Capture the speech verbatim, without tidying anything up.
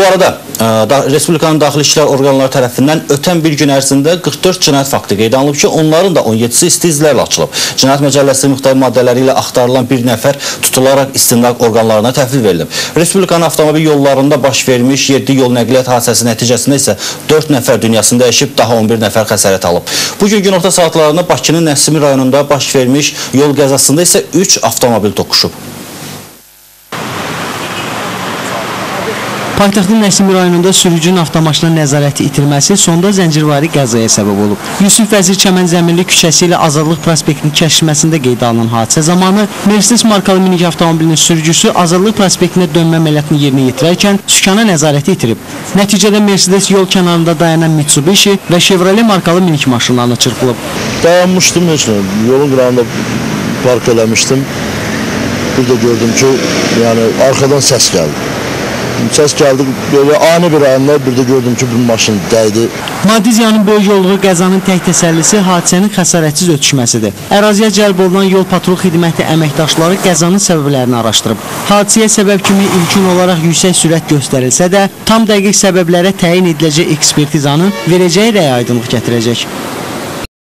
Bu arada da, Respublikanın Daxili İşlər orqanları tərəfindən ötən bir gün ərzində qırx dörd cinayət faktı qeydə alınıb ki, onların da on yedisi isti izlərlə açılıb. Cinayət Məcəlləsi müxtəlif maddələri ilə axtarılan bir nəfər tutularaq istinaq orqanlarına təhvil verilib. Respublikanın avtomobil yollarında baş vermiş yeddi yol nəqliyyat hadisəsi nəticəsində isə dörd nəfər dünyasını dəyişib, daha on bir nəfər xəsarət alıb. Bugün günorta saatlarında Bakının Nəsimi rayonunda baş vermiş yol qəzasında isə üç avtomobil toqquşub. Paytaxtın Nəsimi rayonunda sürücünün avtomaşına nəzarəti itirməsi sonda zəncirvari qəzaya səbəb olub. Yusuf Vəzir Çəmən Zəmilli küçəsi ilə Azadlıq prospektinin kəşfməsində qeydə alınan hadisə zamanı Mercedes markalı minik avtomobilinin sürücüsü Azadlıq prospektinə dönmə əməliyyatını yerinə yetirərkən sükana nəzarəti itirib. Nəticədə Mercedes yol kənarında dayanan Mitsubishi və Chevrolet markalı minik maşınlarına çırpılıb. Dayanmışdım, yolun qırağında park eləmişdim. Bir də gördüm ki, yəni arxadan səs gəldi. Səs gəldi, böyle ani bir anda bir də gördüm ki, bir maşın dəydi. Maddi ziyanın böyük olduğu qəzanın tək təsəllisi hadisənin xəsarətsiz ötüşməsidir. Əraziyə cəlb olunan yol patrul xidməti əməkdaşları qəzanın səbəblərini araşdırıb. Hadisəyə səbəb kimi ilkin olaraq yüksək sürət göstərilsə də, tam dəqiq səbəblərə təyin ediləcək ekspertizanın verəcəyi rəy aydınlıq gətirəcək.